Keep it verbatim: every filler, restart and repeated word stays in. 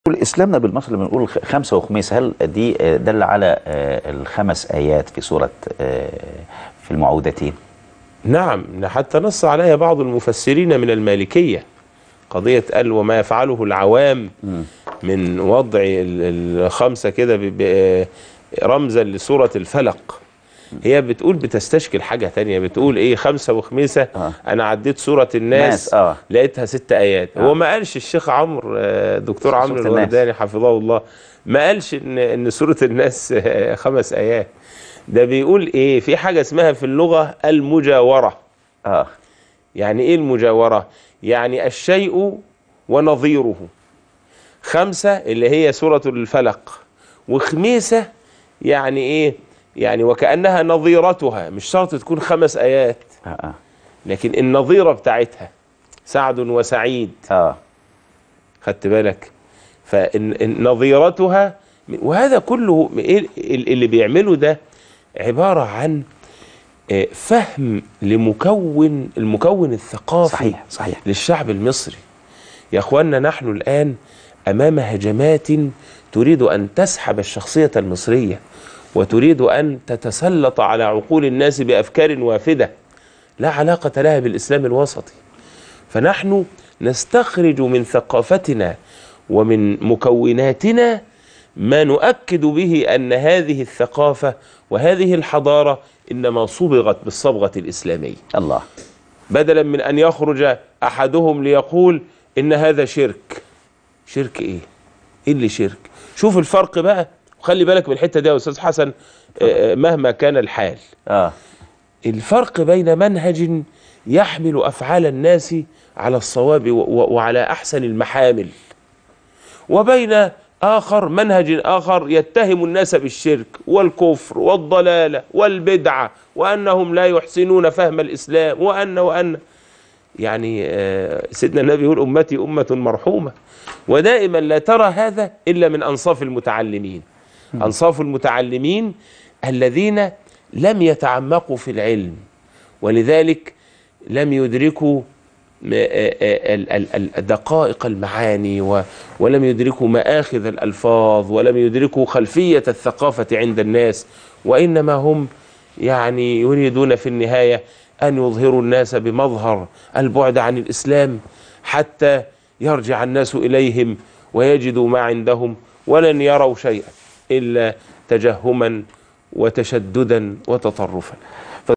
إسلامنا بالمصري لما بنقول خمسة وخميس، هل دي دل على الخمس آيات في سورة في المعوذتين؟ نعم، حتى نص عليها بعض المفسرين من المالكية، قضية قال وما يفعله العوام من وضع الخمسة كده رمزا لسورة الفلق. هي بتقول بتستشكل حاجة تانية، بتقول ايه خمسة وخميسة. آه. انا عديت سورة الناس آه. لقيتها ست ايات. آه. هو ما قالش الشيخ عمرو دكتور عمرو الورداني حفظه الله ما قالش ان ان سورة الناس خمس ايات. ده بيقول ايه في حاجة اسمها في اللغة المجاورة. اه يعني ايه المجاورة؟ يعني الشيء ونظيره. خمسة اللي هي سورة الفلق، وخميسة يعني ايه؟ يعني وكأنها نظيرتها، مش شرط تكون خمس آيات. آه. لكن النظيرة بتاعتها سعد وسعيد. آه. خدت بالك؟ فنظيرتها، وهذا كله اللي بيعمله ده عبارة عن فهم لمكون المكون الثقافي. صحيح صحيح للشعب المصري. يا اخوانا نحن الآن أمام هجمات تريد أن تسحب الشخصية المصرية، وتريد أن تتسلط على عقول الناس بأفكار وافدة لا علاقة لها بالإسلام الوسطي. فنحن نستخرج من ثقافتنا ومن مكوناتنا ما نؤكد به أن هذه الثقافة وهذه الحضارة إنما صبغت بالصبغة الإسلامية. الله. بدلا من أن يخرج أحدهم ليقول إن هذا شرك. شرك إيه؟ إيه اللي شرك؟ شوف الفرق بقى، وخلي بالك من الحتة دي يا أستاذ حسن مهما كان الحال. آه. الفرق بين منهج يحمل أفعال الناس على الصواب وعلى أحسن المحامل، وبين آخر منهج آخر يتهم الناس بالشرك والكفر والضلالة والبدعة، وأنهم لا يحسنون فهم الإسلام، وأن وأن يعني سيدنا النبي يقول أمتي أمة مرحومة. ودائما لا ترى هذا إلا من أنصاف المتعلمين. أنصاف المتعلمين الذين لم يتعمقوا في العلم، ولذلك لم يدركوا دقائق المعاني، ولم يدركوا مآخذ الألفاظ، ولم يدركوا خلفية الثقافة عند الناس، وإنما هم يعني يريدون في النهاية أن يظهروا الناس بمظهر البعد عن الإسلام حتى يرجع الناس إليهم ويجدوا ما عندهم، ولن يروا شيئا إلا تجهما وتشددا وتطرفا.